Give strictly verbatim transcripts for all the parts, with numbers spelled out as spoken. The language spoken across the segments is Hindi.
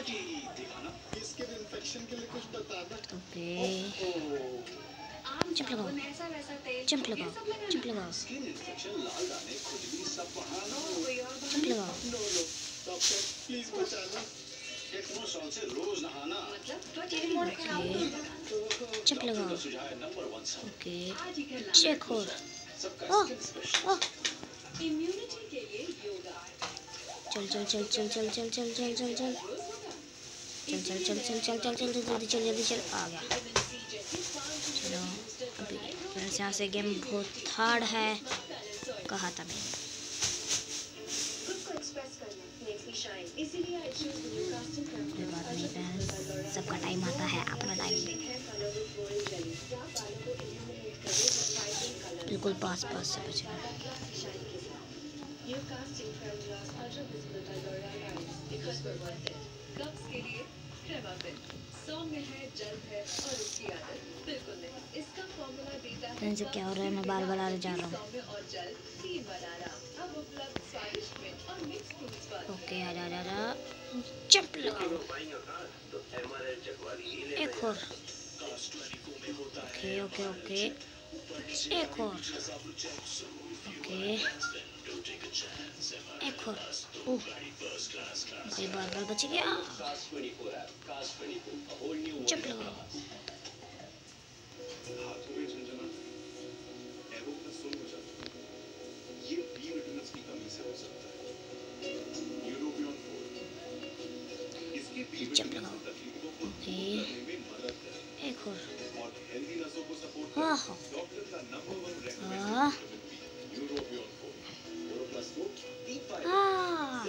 ओके चिप लगाओ चिप लगाओ चिप लगाओ चिप लगाओ चिप लगाओ ओके चेक हो चल चल चल चल चल चल चल चल चल चल चल चल चल चल चल चल चल जल्दी चल जल्दी चल आ गया। चलो अभी फ्रेंड्स यहाँ से गेम बहुत हार्ड है कहा था मैंने। कोई बात नहीं फ्रेंड्स सबका टाइम आता है अपना टाइम बिल्कुल पास पास से बचना। फ्रेंड्स क्या हो रहा है मैं बार बार आ जा रहा हूँ। ओके आ जा जा जा जंप लगाओ एक और ओके ओके ओके एक और ओके एक और ओह भाई बार बार बच गया। जंप लगाओ जंप लगाओ ओके एक और हाँ हाँ हाँ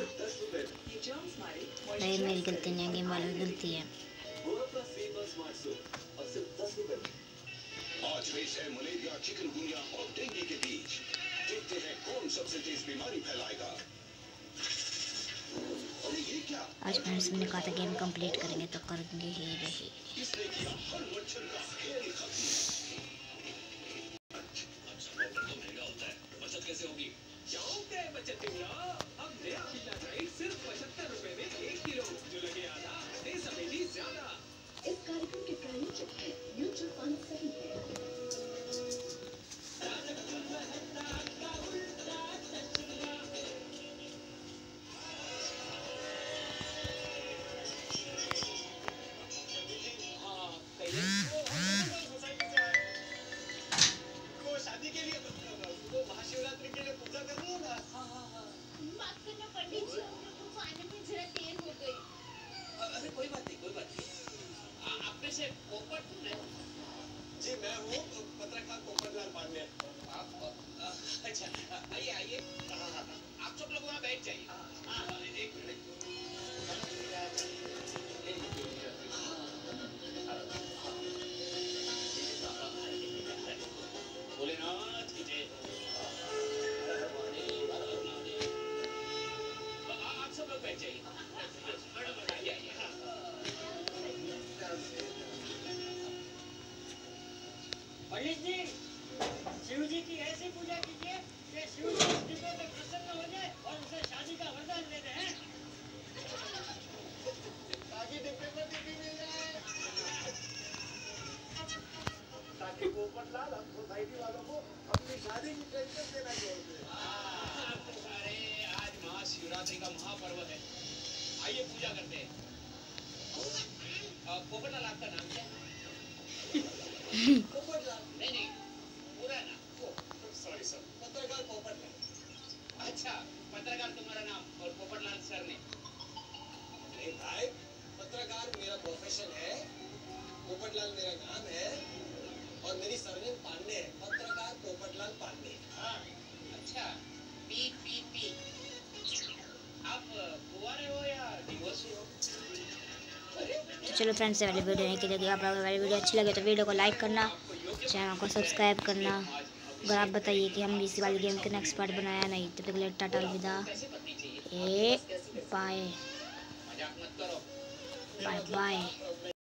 नहीं मेरी गलती नहीं है गेम वालों की गलती है। आज रेस है मलेरिया चिकनगुनिया और डेंगू के बीच देखते हैं कौन सबसे तेज बीमारी फैलाएगा। अरे ये क्या आज फ्रेंड्स मैंने कहा था गेम कंप्लीट करेंगे तो करेंगे ही रही। इसने किया हर मच्छर का खेल खत्म। महंगा होता है बचत कैसे होगी? क्या बचत अब नया सिर्फ पचहत्तर रुपए में एक किलो जो लगे आधा दे समेटी ज्यादा। इस कार्यक्रम के प्रायोजक है म्यूचुअल फंड सही है। शादी के लिए महाशिवरात्रि के लिए पूजा करनी है ना। माफ करना पंडित जी हम लोग को खाने में जरा देर हो गई। अरे कोई बात नहीं कोई बात नहीं। आप में से पोपट है? जी मैं हूँ पत्रकार पोपटलाल पांडे। आप अच्छा आइए आइए आप सब लोग वहाँ बैठ जाइए। एक मिनट भोलेनाथ की जय। आप सब लोग बैठ जाइए। पंडित जी शिव जी की ऐसी पूजा कीजिए कि शिव जी उस डिब्बे में प्रसन्न हो जाए और उसे शादी का वरदान दे दें। ताकि डिब्बे में बीबी मिल जाए। ताकि पोपटलाल हम सोसाइटी वालों को अपनी शादी की टेंशन देना छोड़ दे। आपको सारे आज महाशिवरात्रि का महापर्व है। आइए पूजा करते हैं। पोपटलाल आपका नाम क्या है? पोपटलाल नहीं नहीं पूरा नाम। सॉरी सर पत्रकार पोपटलाल। अच्छा पत्रकार तुम्हारा नाम और पोपटलाल सर ने? नहीं भाई पत्रकार मेरा प्रोफेशन है पोपटलाल मेरा नाम है और मेरी सरनेम पांडे है। पत्रकार पोपटलाल पांडे। हाँ अच्छा पी पी पी। आप कुंवारे हो या डिवोर्स हो? तो चलो फ्रेंड्स से वाली वीडियो नहीं की लगी आप लोगों को वाली वीडियो अच्छी लगे तो वीडियो को लाइक करना चैनल को सब्सक्राइब करना। अगर आप बताइए कि हम इस वाली गेम के नेक्स्ट पार्ट बनाया नहीं तो तक टाटा अलविदा ए बाय बाय बाय।